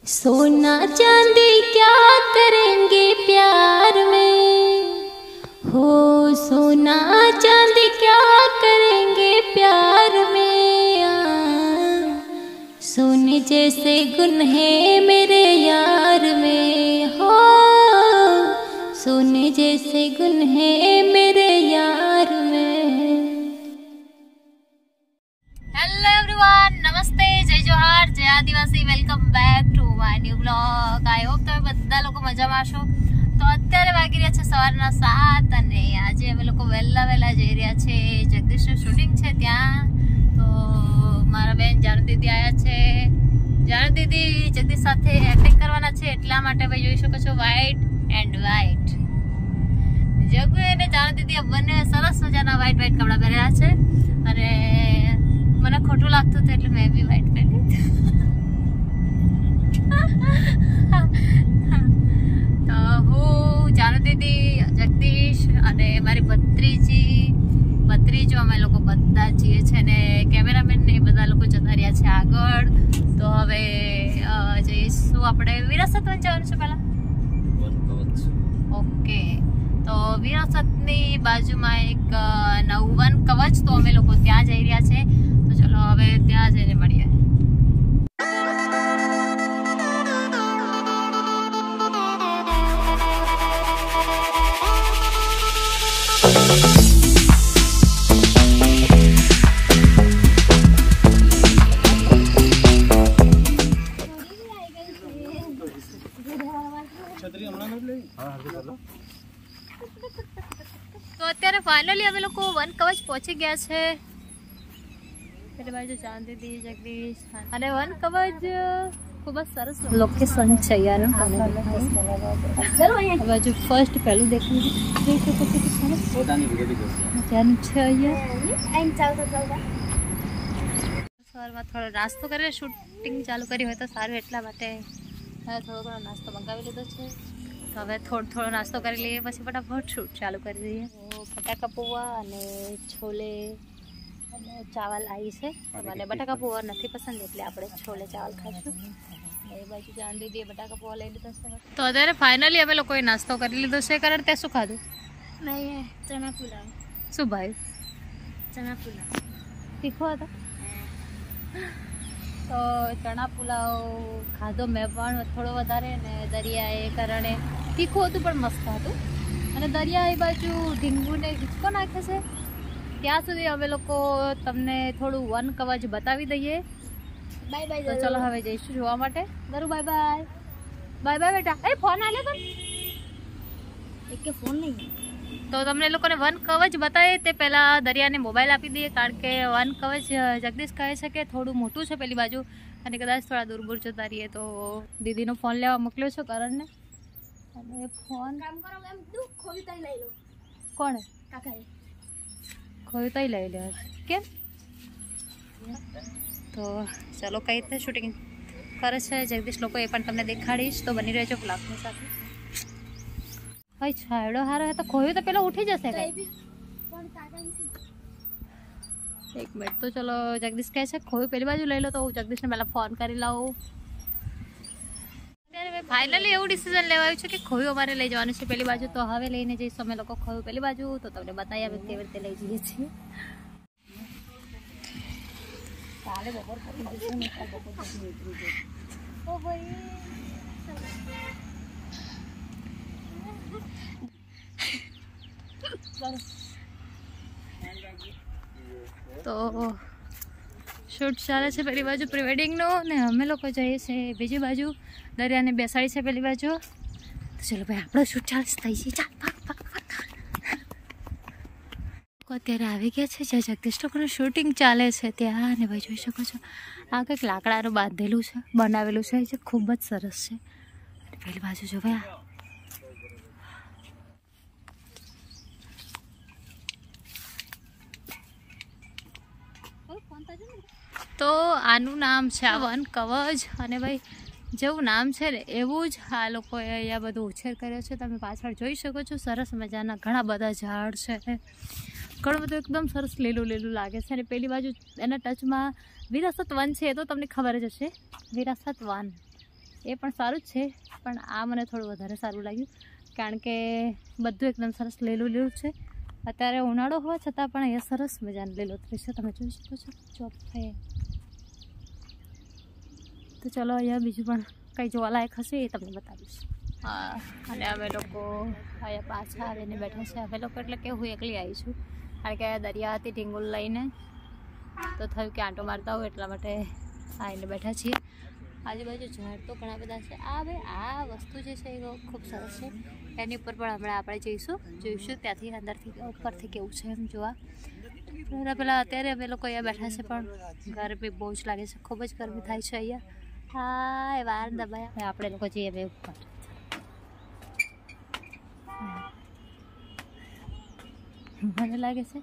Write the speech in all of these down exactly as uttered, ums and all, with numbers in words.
सोना चांदी क्या करेंगे प्यार में, हो सोना चांदी क्या करेंगे प्यार में। आ, सोने जैसे गुण है मेरे यार में, हो सोने जैसे गुण है मेरे यार में। हेलो एवरीवन, नमस्ते, जय जोहार, जय आदिवासी, welcome back to my new blog. I hope તમે બધા લોકો મજામાં હશો। તો અત્યારે વાગી રહ્યા છે સવારના સાત અને આજે અમે લોકો વહેલા વહેલા જઈ રહ્યા છે જગદીશનું શૂટિંગ છે ત્યાં। તો મારા બેન જાનુ દીદી આવ્યા છે। જાનુ દીદી જગદીશ સાથે એક્ટિંગ કરવાના છે, એટલા માટે ભાઈ જોઈ શકો છો વ્હાઈટ એન્ડ વ્હાઈટ। જગુ અને જાનુ દીદી બંને સરસ મજાના વ્હાઈટ વ્હાઈટ કપડાં પહેર્યા છે અને મને ખોટું લાગતું હતું એટલે મેં બી વ્હાઈટ પહેરી તો હું જાનુ દીદી, જગદીશ અને મારી ભત્રીજી ભત્રીજો અમે લોકો બધા જઈએ છીએ ને કેમેરામેન ને બધા લોકો જતા રહ્યા છે આગળ। તો હવે જઈશું આપણે વિરાસત વન જવાનું છે પહેલા। ઓકે, તો વિરાસતની બાજુમાં એક નવું વન કવચ, તો અમે લોકો ત્યાં જઈ રહ્યા છે। તો ચલો હવે ત્યાં જઈને મળીએ। તો અત્યારે ફાઇનલી અમે લોકો વન કવચ પહોંચી ગયા છે। એટલે બાજુ જાનુ દીદી, જગદીશ અને વન કવચ ખૂબ જ સરસ લોકેશન છે યાર। બાજુ ફર્સ્ટ પહેલું દેખી જોઈ શકો છો કે સરસ ત્યાંનું છે અહીંયા। સવારમાં થોડો નાસ્તો કરે, શૂટિંગ ચાલુ કરી હોય તો સારું, એટલા માટે હવે થોડો ઘણો નાસ્તો મંગાવી લીધો છે। તો હવે થોડો થોડો નાસ્તો કરી લઈએ, પછી ફટાફટ શૂટ ચાલુ કરી દઈએ। બટાકા પૌવા અને છોલે અને ચાવલ આવી છે। મને બટાકા પૌવા નથી પસંદ એટલે આપણે છોલે ચાવલ ખાઈશું। એ બાજુ જાનુ દીદીએ બટાકા પૌવા લઈ લીધો છે। તો અત્યારે ફાઇનલી અમે લોકોએ નાસ્તો કરી લીધો છે। કારણ તે શું ખાધું? મેં ચણા પુલાવ। શું ભાઈ? ચણા પુલાવ તીખો હતો? તો ચણા પુલાવ ખાધો મેં પણ થોડો વધારે, ને દરિયા એ કારણે તીખું હતું પણ મસ્ત હતું। અને દરિયા એ બાજુ ઢીંગુને હિંચકો નાખે છે। ત્યાં સુધી અમે લોકો તમને થોડું વન કવચ બતાવી દઈએ। Bye bye. તો ચલો હવે જઈશું જોવા માટે। દરુ બાય બાય બાય બાય બેટા। એ ફોન આલે તો એક કે ફોન નહીં, તો તમને લોકોને વન કવચ બતાવીએ તે પહેલાં દરિયાને મોબાઈલ આપી દઈએ। કારણ કે વન કવચ જગદીશ કહે છે કે થોડું મોટું છે પેલી બાજુ અને કદાચ થોડા દૂર દૂર જતા રહીએ, તો દીદીનો ફોન લેવા મોકલ્યો છે કરણને। અને ફોન કામ કરો એમ તું ખોવી તઈ લઈ લો। કોણે? કાકાએ ખોયું તઈ લઈ લે કેમ? તો ચલો કઈ રીતે શૂટિંગ કરે છે જગદીશ લોકો એ પણ તમને દેખાડીશ, તો બની રહેજો બ્લોગની સાથે। ભાઈ છાયડો હારો હે તો ખોયું તો પેલો ઉઠી જશે કઈ। એક મિનિટ, તો ચલો જગદીશ કહે છે ખોયું પેલી બાજુ લઈ લો, તો હું જગદીશને પહેલાં ફોન કરી લઉં। અત્યારે ફાઇનલી એવું ડિસિઝન લેવાયું છે કે ખોયું અમારે લઈ જવાનું છે પેલી બાજુ। તો હવે લઈને જઈશું અમે લોકો ખોયું પેલી બાજુ, તો તમને બતાવીએ અમે કેવી રીતે લઈ જઈએ છીએ। કાલે બપોર પતી જશે ને બપોર પછી ઉતરી જશે। ઓ ભાઈ તો શૂટ ચાલે છે પેલી બાજુ પ્રી વેડિંગનો, ને અમે લોકો જઈએ છીએ બીજી બાજુ દરિયાને બેસાડી છે પેલી બાજુ। તો ચલો ભાઈ આપણો શૂટ ચાલે થઈ છે। ચાલ ભાગ ભાગ ભાગ। અત્યારે આવી ગયા છે જ્યાં જગદીશ લોકોનું શૂટિંગ ચાલે છે ત્યાં, અને ભાઈ જોઈ શકો છો આ કંઈક લાકડાનું બાંધેલું છે, બનાવેલું છે જે ખૂબ જ સરસ છે। અને પેલી બાજુ જો ભાઈ તો આનું નામ છે આ વન કવચ। અને ભાઈ જેવું નામ છે ને એવું જ આ લોકોએ અહીંયા બધું ઉછેર કર્યો છે। તમે પાછળ જોઈ શકો છો સરસ મજાના ઘણા બધા ઝાડ છે। ઘણું બધું એકદમ સરસ લીલું લીલું લાગે છે અને પેલી બાજુ એના ટચમાં વિરાસત વન છે, એ તો તમને ખબર જ હશે. વિરાસત વન એ પણ સારું જ છે, પણ આ મને થોડું વધારે સારું લાગ્યું કારણ કે બધું એકદમ સરસ લીલું લીલું છે. અત્યારે ઉનાળો હોવા છતાં પણ અહીંયા સરસ મજાનું લીલોતરી છે, તમે જોઈ શકો છો. ચોખ્ખાઈ તો ચલો અહીંયા બીજું પણ કંઈ જોવાલાયક હશે એ તમને બતાવીશ. હા, અને અમે લોકો અહીંયા પાછા આવીને બેઠા છે. અમે લોકો એટલે કે હું એકલી આવી છું કારણ કે દરિયા હતી ઢીંગુલ લઈને, તો થયું કે આંટો મારતા હોય એટલા માટે આવીને બેઠા છીએ. આજુબાજુ ઝાડ તો ઘણા બધા છે. આ ભાઈ આ વસ્તુ જે છે એ ખૂબ સરસ છે. એની ઉપર પણ હમણાં આપણે જઈશું જોઈશું ત્યાંથી અંદરથી ઉપરથી કેવું છે એમ જોવા. પહેલાં અત્યારે અમે લોકો અહીંયા બેઠા છે પણ ગરમી બહુ જ લાગે છે, ખૂબ જ ગરમી થાય છે અહીંયા. હા, એ વાર દબાયા આપણે લોકો જઈએ બે ઉપર. મને લાગે છે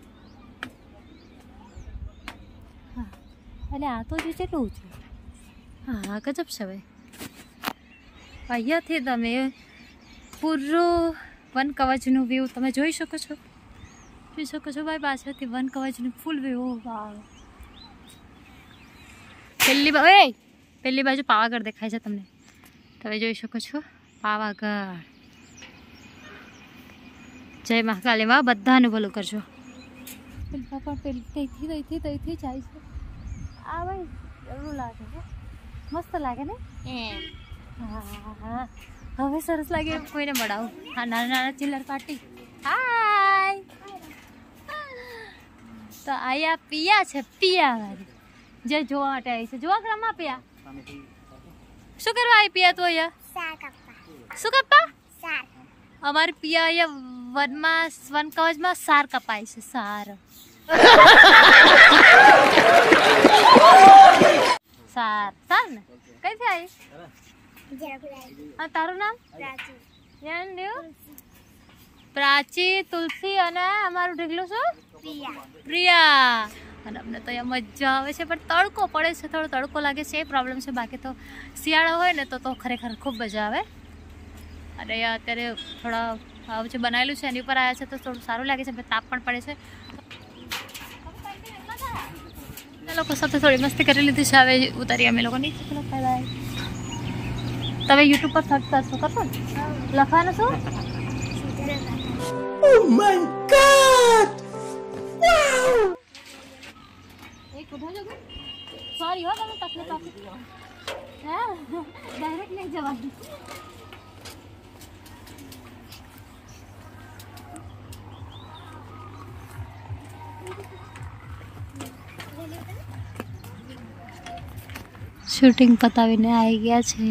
હા, એટલે આ તો જે કેટલું છે. હા, ગજબ છે ભાઈ. અહીંયાથી તમે પૂરું વન કવચનું વ્યૂ તમે જોઈ શકો છો જોઈ શકો છો ભાઈ. પાછળથી વન કવચનું ફૂલ વ્યૂ. વાવ. પેલી બા એ પેલી બાજુ પાવાગઢ દેખાય છે તમને, તમે જોઈ શકો છો પાવાગઢ. જય મહાકાલી માં બધાનું ભલું કરજો. પેલા પણ પેલી તઈથી તઈથી તઈથી જાય છે. આ ભાઈ એવું લાગે છે, મસ્ત લાગે ને. હા હા, હવે સરસ લાગે કોઈને મળાવું. હા, નાના નાના ચિલ્લર પાર્ટી. હાય. તો અહીંયા પિયા છે, પિયા વાળી જે જોવા માટે આવી છે. જોવા ગ્રામમાં પિયા શું કરવા આવી? પિયા તો અહીંયા શું કપા? અમારી પિયા અહીંયા વનમાં વન કવચમાં સાર કપાય છે. સાર સાર સાર ને કઈથી આવી? તારું નામ? પ્રાચી, તુલસી અને અમારું ઢીકલું શું? પ્રિયા. અને અમને તો અહીંયા મજા આવે છે પણ તડકો પડે છે, થોડો તડકો લાગે છે એ પ્રોબ્લેમ છે. બાકી તો શિયાળો હોય ને તો તો ખરેખર ખૂબ મજા આવે. અને અહીંયા અત્યારે થોડા આવું જે બનાવેલું છે એની ઉપર આવ્યા છે તો થોડું સારું લાગે છે, તાપ પણ પડે છે. લોકો સાથે થોડી મસ્તી કરી લીધી છે. હવે ઉતારી અમે લોકો નીચે. તમે યુટ્યુબ પર સર્ચ કરશો કરશો ને લખવાનું શું? Oh my God! Wow! એક ઉઠો જો. સોરી હો તમે તકલીફ આપી. હા, ડાયરેક્ટ નહીં જવાનું. શૂટિંગ પતાવીને આવી ગયા છે.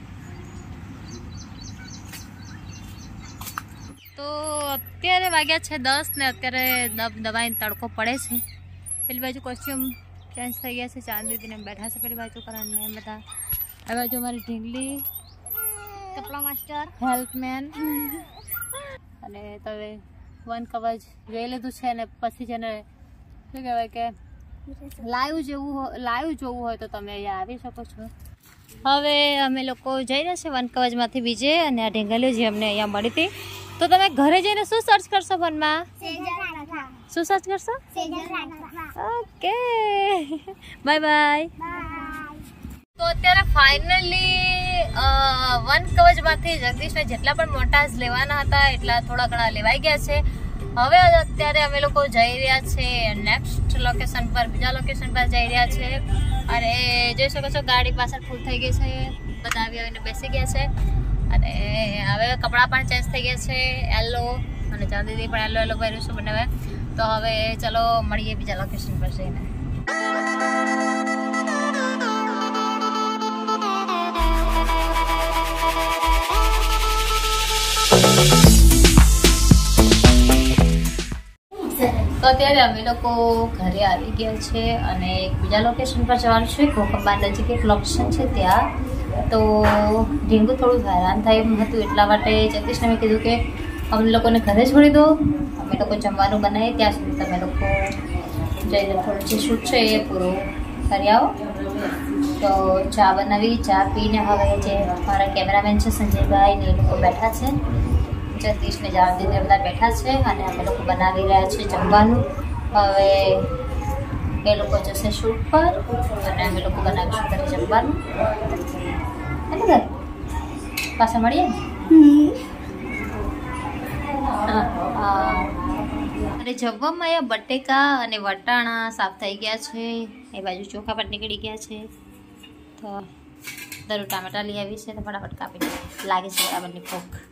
તો અત્યારે વાગ્યા છે દસ ને અત્યારે દબ દબાઈને તડકો પડે છે. પેલી બાજુ કોસ્ટ્યુમ ચેન્જ થઈ ગયા છે. ચાંદ દીદીને બેઠા છે પેલી બાજુ કરવાને એમ બધા. આ બાજુ અમારી ઢીંગલી, કપડા માસ્ટર, હેલ્પમેન. અને તમે વન કવચ જોઈ લીધું છે અને પછી છે ને શું કહેવાય કે લાઈવ જેવું લાઈવ જોવું હોય તો તમે અહીંયા આવી શકો છો. હવે અમે લોકો જઈ રહ્યા છીએ વન કવચમાંથી બીજે. અને આ ઢીંગલીઓ જે અમને અહીંયા મળી હતી તો તમે ઘરે જઈને શું સર્ચ કરશો વનમાં? શું સર્ચ કરશો? Okay, bye bye. તો અત્યારે ફાઇનલી વન કવચમાંથી જગદીશને જેટલા પણ મોટા લેવાના હતા એટલા થોડા ઘણા લેવાઈ ગયા છે. હવે અત્યારે અમે લોકો જઈ રહ્યા છે નેક્સ્ટ લોકેશન પર, બીજા લોકેશન પર જઈ રહ્યા છે. અને જોઈ શકો છો ગાડી પાછળ ફૂલ થઈ ગઈ છે, બધા આવી આવીને બેસી ગયા છે. અને હવે કપડાં પણ ચેન્જ થઈ ગયા છે, યલો. અને ચાંદીદી પણ યલો યલો પહેર્યું છે બંને. તો હવે ચલો મળીએ બીજા લોકેશન પર જઈને. તો અત્યારે અમે લોકો ઘરે આવી ગયા છે અને એક બીજા લોકેશન પર જવાનું છે. કોકંબા નજીક એક લોકેશન છે ત્યાં. તો ઢીંગુ થોડું હેરાન થાય એમ હતું એટલા માટે જગદીશને મેં કીધું કે અમને લોકોને ઘરે છોડી દો, અમે લોકો જમવાનું બનાવીએ ત્યાં સુધી તમે લોકો જઈને થોડું જે શૂટ છે એ પૂરું કરી આવો. તો ચા બનાવી, ચા પીને હવે જે મારા કેમેરામેન છે સંજયભાઈ ને એ લોકો બેઠા છે, જગદીશ ને જાવદીને બધા બેઠા છે અને અમે લોકો બનાવી રહ્યા છીએ જમવાનું. હવે એ લોકો જશે શૂટ પર અને અમે લોકો બનાવીશું ઘરે જમવાનું. અને ને પાછા મળીએ અને જમવામાં અહીંયા બટેકા અને વટાણા સાફ થઈ ગયા છે. એ બાજુ ચોખા પણ નીકળી ગયા છે. તો દરું ટામેટા લઈ આવી છે તો ફટાફટ કાપી લાગે છે બરાબરની ભૂખ.